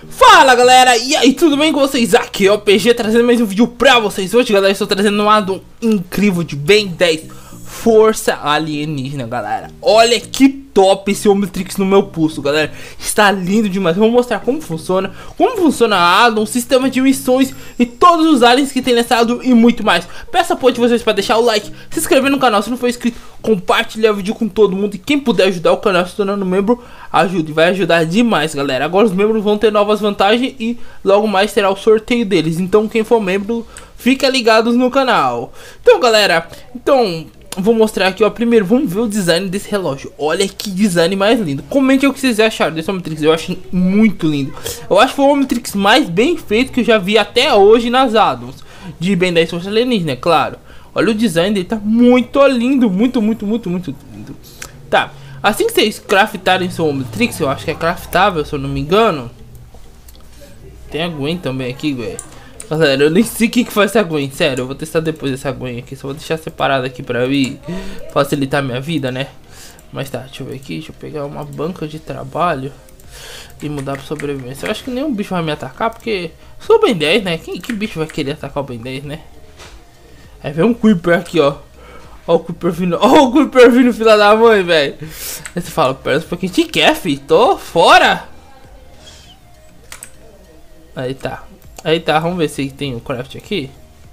Fala galera, e aí, tudo bem com vocês? Aqui é o PG trazendo mais um vídeo pra vocês. Hoje galera, estou trazendo um addon incrível de Ben 10 Força Alienígena, galera. Olha que top esse Omnitrix no meu pulso, galera. Está lindo demais. Vou mostrar como funciona a addon, sistema de missões e todos os aliens que tem nessa addon e muito mais. Peço apoio de vocês para deixar o like, se inscrever no canal se não for inscrito, compartilhar o vídeo com todo mundo e quem puder ajudar o canal se tornando membro, ajude, vai ajudar demais, galera. Agora os membros vão ter novas vantagens e logo mais terá o sorteio deles. Então quem for membro, fica ligados no canal. Então galera, vou mostrar aqui, ó. Primeiro, vamos ver o design desse relógio. Olha que design mais lindo. Comente o que vocês acharam desse Omnitrix. Eu achei muito lindo. Eu acho que foi o Omnitrix mais bem feito que eu já vi até hoje nas addons de Ben 10 Força Alienígena, é claro. Olha o design dele, tá muito lindo. Muito lindo. Tá, assim que vocês craftarem seu Omnitrix, eu acho que é craftável, se eu não me engano. Tem a Gwen também aqui, velho. Galera, eu nem sei o que faz essa Gwen, sério, eu vou testar depois essa Gwen aqui, só vou deixar separado aqui pra mim facilitar minha vida, né? Mas tá, deixa eu ver aqui, deixa eu pegar uma banca de trabalho e mudar pra sobrevivência. Eu acho que nenhum bicho vai me atacar, porque sou o Ben 10, né? Que bicho vai querer atacar o Ben 10, né? Aí vem um Creeper aqui, ó. Ó o Creeper vindo, filha da mãe, velho. Aí você fala, pera um pouquinho, te quer, fi? Tô fora! Aí tá, vamos ver se tem o craft aqui.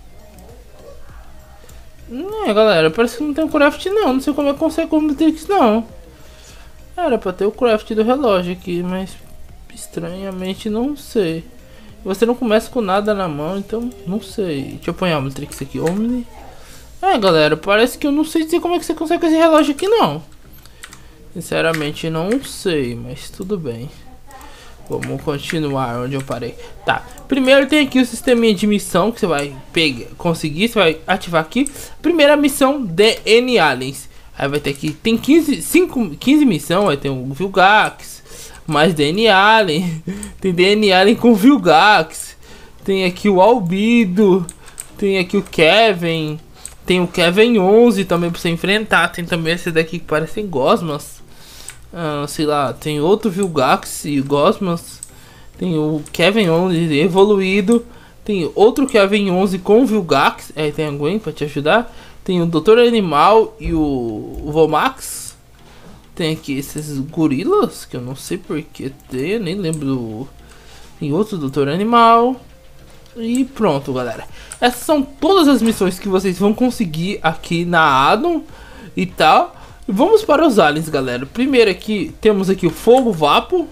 Galera, parece que não tem o craft não. Não sei como é que consegue o Omnitrix não. Era pra ter o craft do relógio aqui, mas estranhamente não sei. Você não começa com nada na mão, então não sei. Deixa eu pôr o Omnitrix aqui, Omni. Galera, parece que eu não sei dizer como é que você consegue esse relógio aqui não. Sinceramente não sei, mas tudo bem. Vamos continuar onde eu parei. Tá, primeiro tem aqui o sisteminha de missão que você vai conseguir, você vai ativar aqui. Primeira missão, DN Aliens. Aí vai ter aqui, tem 15 missões, aí tem o Vilgax, mais DN Alien. Tem DN Alien com Vilgax. Tem aqui o Albedo. Tem aqui o Kevin. Tem o Kevin 11 também pra você enfrentar. Tem também esse daqui que parecem gosmas. Sei lá, tem outro Vilgax e Gosmas. Tem o Kevin 11 evoluído. Tem outro Kevin 11 com Vilgax. Aí tem a Gwen pra te ajudar. Tem o Dr. Animal e o Vomax. Tem aqui esses gorilas que eu não sei porque tem, eu nem lembro. Tem outro Dr. Animal. E pronto, galera. Essas são todas as missões que vocês vão conseguir aqui na addon e tal. Vamos para os aliens, galera. Primeiro aqui, temos aqui o Fogo Vapo.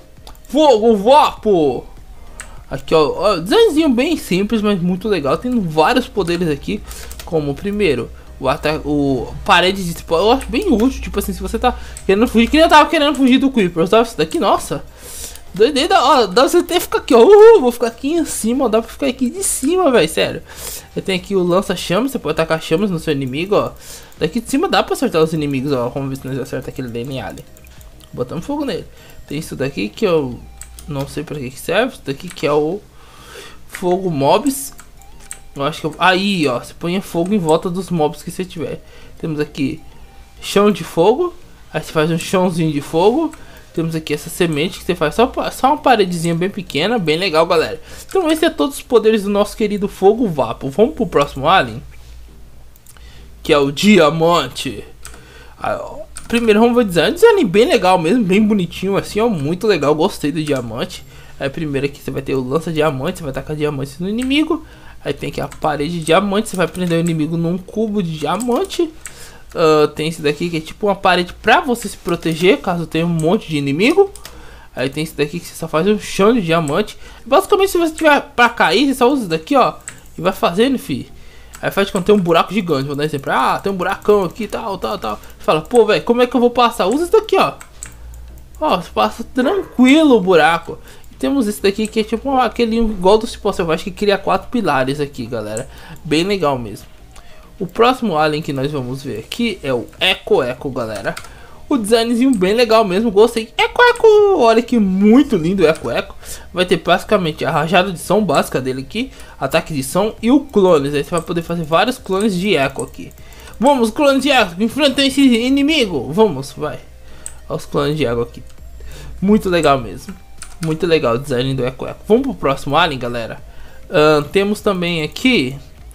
Aqui, ó, designzinho bem simples, mas muito legal. Tem vários poderes aqui. Como, primeiro, o parede de tipo, eu acho bem útil. Tipo assim, se você tá querendo fugir, que nem eu tava querendo fugir do Creeper. Sabe isso daqui? Nossa, doideira, ó, dá pra você até ficar aqui, ó. Vou ficar aqui em cima, ó, dá pra ficar aqui de cima, velho, sério. Eu tenho aqui o lança-chamas, você pode atacar chamas no seu inimigo, ó. Daqui de cima dá pra acertar os inimigos, ó. Vamos ver se nós acerta aquele DNA ali. Botamos fogo nele. Tem isso daqui que eu não sei pra que serve. Isso daqui que é o fogo mobs. Eu acho que eu... Aí, ó, você põe fogo em volta dos mobs que você tiver. Temos aqui chão de fogo. Aí você faz um chãozinho de fogo. Temos aqui essa semente que você faz só uma paredezinha bem pequena, bem legal, galera. Então esse é todos os poderes do nosso querido Fogo Vapo. Vamos pro próximo alien, que é o Diamante. Primeiro vamos ver o design. Design bem legal mesmo, bem bonitinho assim, ó, muito legal, gostei do Diamante. Aí primeiro aqui você vai ter o lança-diamante, você vai tacar diamantes no inimigo. Aí tem aqui a parede de diamante, você vai prender o inimigo num cubo de diamante. Tem esse daqui que é tipo uma parede pra você se proteger caso tenha um monte de inimigo. Aí tem esse daqui que você só faz um chão de diamante. Basicamente, se você tiver pra cair, você só usa isso daqui, ó, e vai fazendo, fi. Aí faz quando tem um buraco gigante, vou dar exemplo. Tem um buracão aqui, tal. Você fala, pô, velho, como é que eu vou passar? Usa isso daqui, ó. Ó, você passa tranquilo o buraco. E temos esse daqui que é tipo aquele igual do Cipó Selvagem que cria 4 pilares aqui, galera. Bem legal mesmo. O próximo alien que nós vamos ver aqui é o Eco, galera. O designzinho bem legal mesmo, gostei. Eco, olha que muito lindo o Eco. Vai ter basicamente a rajada de som básica dele aqui, ataque de som e o clones. Aí você vai poder fazer vários clones de Eco aqui. Vamos, clones de Eco, enfrentam esse inimigo. Vamos, vai. Olha os clones de Eco aqui. Muito legal mesmo. Muito legal o design do Eco Eco. Vamos pro próximo alien, galera. Temos também aqui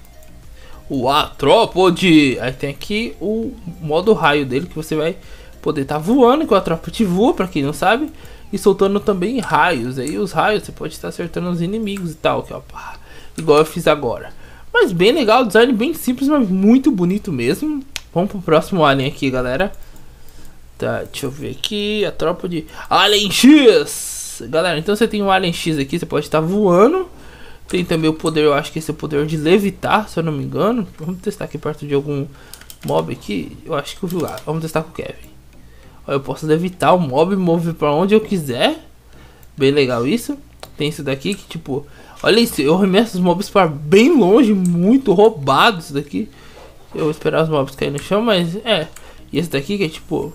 o Arthropod. Aí tem aqui o modo raio dele, que você vai poder estar voando, que o Arthropod voa, pra quem não sabe, e soltando também raios. Aí os raios você pode estar acertando os inimigos e tal, que ó, igual eu fiz agora. Mas bem legal, design bem simples, mas muito bonito mesmo. Vamos pro próximo alien aqui, galera. Tá, deixa eu ver aqui, a tropa de Alien X. Galera, então você tem um Alien X aqui, você pode estar voando. Tem também o poder, eu acho que esse é o poder de levitar, se eu não me engano. Vamos testar aqui perto de algum mob aqui. Eu acho que eu vi lá, vamos testar com o Kevin. Ó, eu posso levitar o mob, mover pra onde eu quiser. Bem legal isso. Tem isso daqui que tipo, olha isso, eu arremesso os mobs para bem longe, muito roubado isso daqui. Eu vou esperar os mobs caírem no chão, mas é. E esse daqui que é tipo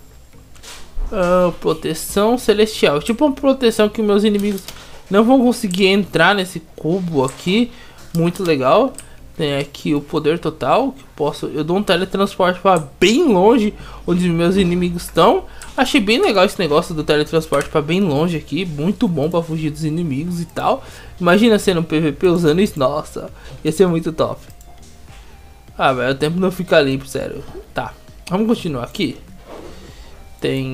proteção celestial, tipo uma proteção que meus inimigos não vão conseguir entrar nesse cubo aqui. Muito legal. Tem aqui o poder total, que eu dou um teletransporte para bem longe onde meus inimigos estão. Achei bem legal esse negócio do teletransporte para bem longe aqui, muito bom para fugir dos inimigos e tal. Imagina sendo um PVP usando isso, nossa, ia ser muito top. Ah, velho, o tempo não fica limpo, sério. Tá, vamos continuar aqui. Tem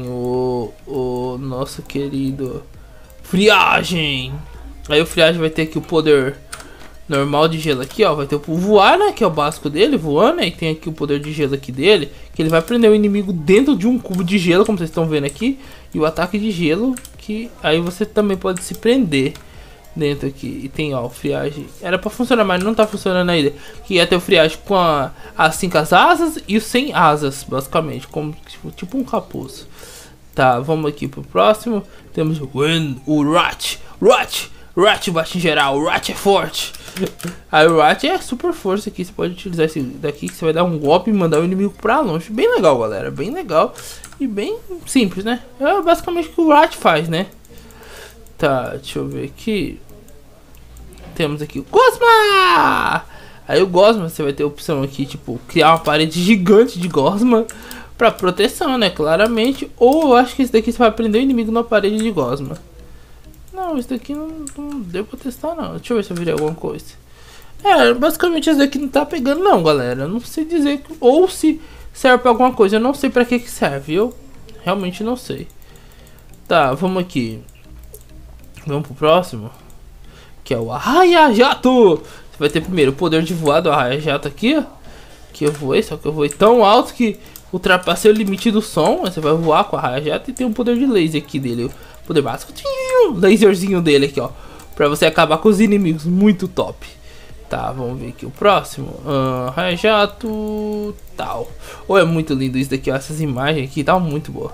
o nosso querido Friagem. Aí o Friagem vai ter aqui o poder normal de gelo aqui, ó. Vai ter o voar, né, que é o básico dele, voando. E tem aqui o poder de gelo aqui dele, que ele vai prender o inimigo dentro de um cubo de gelo, como vocês estão vendo aqui. E o ataque de gelo, que aí você também pode se prender dentro aqui. E tem, ó, o Friagem. Era pra funcionar, mas não tá funcionando ainda. Que ia ter o Friagem com as 5 asas e os 100 asas, basicamente, como tipo um capuz. Tá, vamos aqui pro próximo. Temos o Rat bate em geral, o Rat é forte. Aí o Rat é super força aqui, você pode utilizar esse daqui, que você vai dar um golpe e mandar o inimigo pra longe. Bem legal, galera, bem legal e bem simples, né? É basicamente o que o Rat faz, né? Tá, deixa eu ver aqui. Temos aqui o Gosma! Aí o Gosma, você vai ter a opção aqui, tipo, criar uma parede gigante de Gosma pra proteção, né, claramente. Ou eu acho que esse daqui você vai prender o inimigo na parede de Gosma. Não, esse daqui não deu pra testar, não. Deixa eu ver se eu virei alguma coisa. É, basicamente esse daqui não tá pegando, não, galera. Eu não sei dizer. Ou se serve pra alguma coisa. Eu não sei pra que serve. Eu realmente não sei. Tá, vamos aqui. Vamos pro próximo. Que é o Arraia Jato. Você vai ter primeiro o poder de voar do Arraia Jato aqui, ó. Que eu voei, só que eu voei tão alto que ultrapassei o limite do som. Você vai voar com a Arraia Jato e tem um poder de laser aqui dele. Poder básico, laserzinho dele aqui, ó, pra você acabar com os inimigos, muito top. Tá, vamos ver aqui o próximo. Raio Jato, tal. Oh, é muito lindo isso daqui, ó, essas imagens aqui, tá muito boa.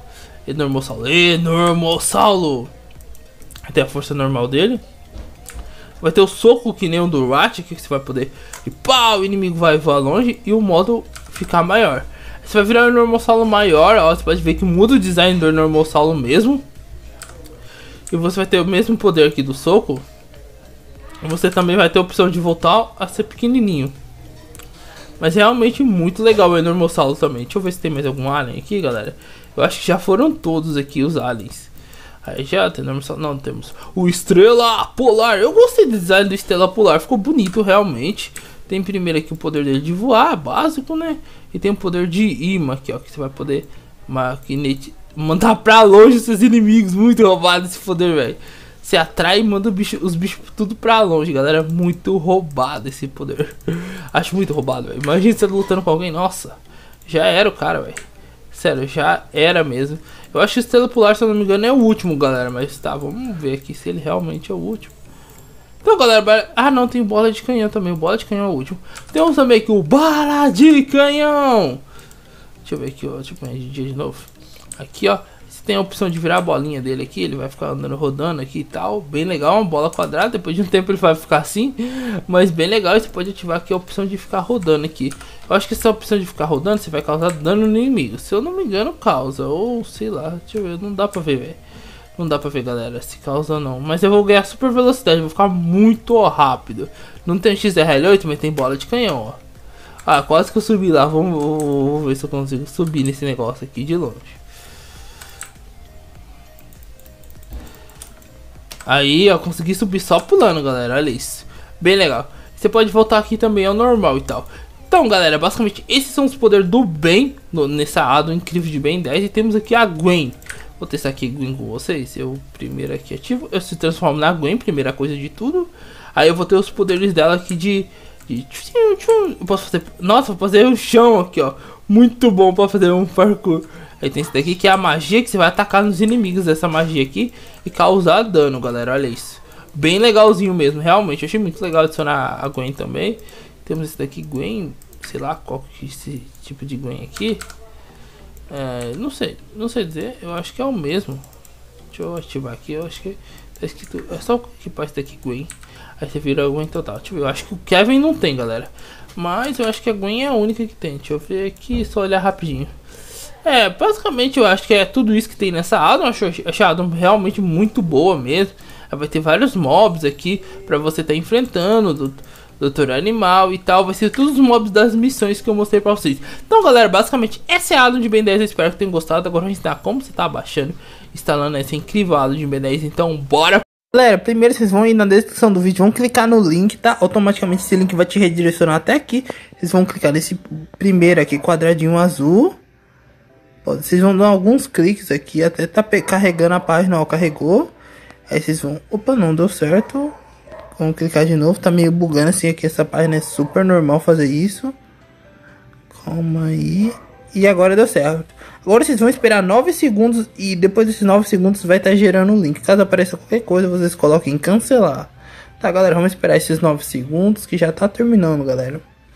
Enormossauro. Tem a força normal dele. Vai ter o soco que nem o do Rat, que você vai poder, e pá, o inimigo vai voar longe e o modo ficar maior. Você vai virar um Enormossauro maior, ó, você pode ver que muda o design do Enormossauro mesmo. E você vai ter o mesmo poder aqui do soco. Você também vai ter a opção de voltar a ser pequenininho. Mas realmente muito legal o Enormossauro também. Deixa eu ver se tem mais algum alien aqui, galera. Eu acho que já foram todos aqui os aliens. Aí já tem Enormossauro. Não, temos o Estrela Polar. Eu gostei do design do Estrela Polar. Ficou bonito realmente. Tem primeiro aqui o poder dele de voar, básico, né? E tem o poder de imã aqui, ó. Que você vai poder mandar pra longe seus inimigos. Muito roubado esse poder, velho. Você atrai e manda os bichos tudo pra longe, galera. Muito roubado esse poder. Acho muito roubado, velho. Imagina você lutando com alguém. Nossa, já era o cara, velho. Sério, já era mesmo. Eu acho que o Estrela Polar, se eu não me engano, é o último, galera. Mas tá, vamos ver aqui se ele realmente é o último. Então, galera, ah, não, tem bola de canhão também. O bola de canhão é o último. Temos também aqui o bala de canhão. Deixa eu ver aqui, ó. Deixa eu pôr de novo. Aqui, ó, você tem a opção de virar a bolinha dele aqui. Ele vai ficar andando, rodando aqui e tal. Bem legal, uma bola quadrada. Depois de um tempo ele vai ficar assim, mas bem legal. E você pode ativar aqui a opção de ficar rodando aqui. Eu acho que essa opção de ficar rodando, você vai causar dano no inimigo. Se eu não me engano, causa. Ou sei lá, deixa eu ver, não dá pra ver, velho. Não dá pra ver, galera, se causa ou não. Mas eu vou ganhar super velocidade, vou ficar muito rápido. Não tem XRL8, mas tem bola de canhão, ó. Ah, quase que eu subi lá. Vamos ver se eu consigo subir nesse negócio aqui de longe. Aí, ó, consegui subir só pulando, galera. Olha isso. Bem legal. Você pode voltar aqui também ao normal e tal. Então, galera, basicamente esses são os poderes do Ben nessa Addon incrível de Ben 10. E temos aqui a Gwen. Vou testar aqui Gwen com vocês. Eu primeiro aqui ativo. Eu se transformo na Gwen, primeira coisa de tudo. Aí eu vou ter os poderes dela aqui de eu posso fazer... Nossa, vou fazer um chão aqui, ó. Muito bom pra fazer um parkour. Aí tem esse daqui que é a magia que você vai atacar nos inimigos dessa magia aqui e causar dano, galera. Olha isso. Bem legalzinho mesmo, realmente. Eu achei muito legal adicionar a Gwen também. Temos esse daqui, Gwen. Sei lá qual que é esse tipo de Gwen aqui. Não sei dizer. Eu acho que é o mesmo. Deixa eu ativar aqui. Eu acho que tá escrito. É só equipar esse daqui, Gwen. Aí você vira a Gwen total. Deixa eu ver. Eu acho que o Kevin não tem, galera. Mas eu acho que a Gwen é a única que tem. Deixa eu ver aqui, só olhar rapidinho. Basicamente eu acho que é tudo isso que tem nessa Addon. Achei a Addon realmente muito boa mesmo. Vai ter vários mobs aqui pra você estar enfrentando do Doutor Animal e tal. Vai ser todos os mobs das missões que eu mostrei pra vocês. Então, galera, basicamente essa é a Addon de Ben 10. Eu espero que tenham gostado. Agora vamos ensinar como você tá baixando, instalando essa incrível Addon de Ben 10. Então, bora! Galera, primeiro vocês vão ir na descrição do vídeo, vão clicar no link, tá? Automaticamente esse link vai te redirecionar até aqui. Vocês vão clicar nesse primeiro aqui, quadradinho azul. Vocês vão dar alguns cliques aqui, até tá carregando a página, ó, carregou. Aí vocês vão... Opa, não deu certo. Vamos clicar de novo, tá meio bugando assim aqui, essa página é super normal fazer isso. Calma aí. E agora deu certo. Agora vocês vão esperar 9 segundos e depois desses 9 segundos vai estar gerando o link. Caso apareça qualquer coisa, vocês coloquem em cancelar. Tá, galera, vamos esperar esses 9 segundos que já tá terminando, galera.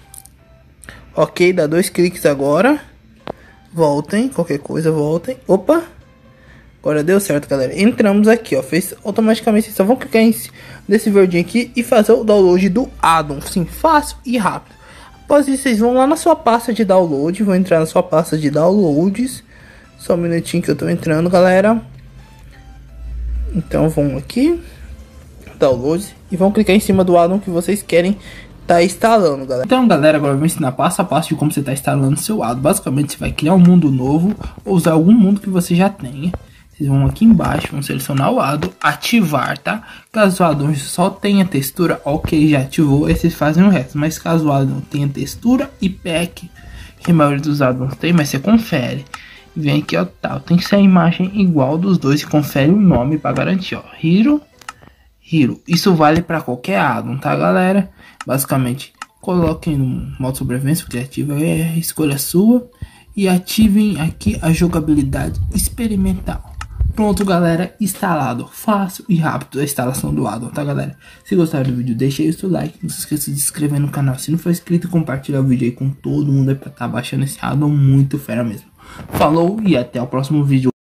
Ok, dá 2 cliques agora. Voltem, qualquer coisa, voltem. Opa! Agora deu certo, galera. Entramos aqui, ó. Fez automaticamente. Vocês só vão clicar nesse verdinho aqui e fazer o download do Addon. Sim, fácil e rápido. Após isso, vocês vão lá na sua pasta de download. Vão entrar na sua pasta de downloads. Só um minutinho que eu tô entrando, galera. Então, vão aqui. Downloads. E vão clicar em cima do Addon que vocês querem tá instalando, galera. Então, galera, agora eu vou ensinar passo a passo de como você tá instalando seu Addon. Basicamente, você vai criar um mundo novo ou usar algum mundo que você já tenha. Vocês vão aqui embaixo, vão selecionar o Addon, ativar, tá? Caso o Addon só tenha textura, ok, já ativou, aí vocês fazem o resto. Mas caso o Addon tenha textura e pack, que a maioria dos Addons tem, mas você confere. Vem aqui, ó, tal, tem que ser a imagem igual dos dois e confere o nome para garantir, ó. Hero. Isso vale para qualquer Addon, tá, galera? Basicamente, coloquem no modo sobrevivência criativa, é escolha sua. E ativem aqui a jogabilidade experimental. Pronto, galera, instalado. Fácil e rápido a instalação do Addon, tá, galera? Se gostaram do vídeo, deixa aí o seu like. Não se esqueça de se inscrever no canal. Se não for inscrito, compartilha o vídeo aí com todo mundo aí pra estar baixando esse Addon muito fera mesmo. Falou e até o próximo vídeo.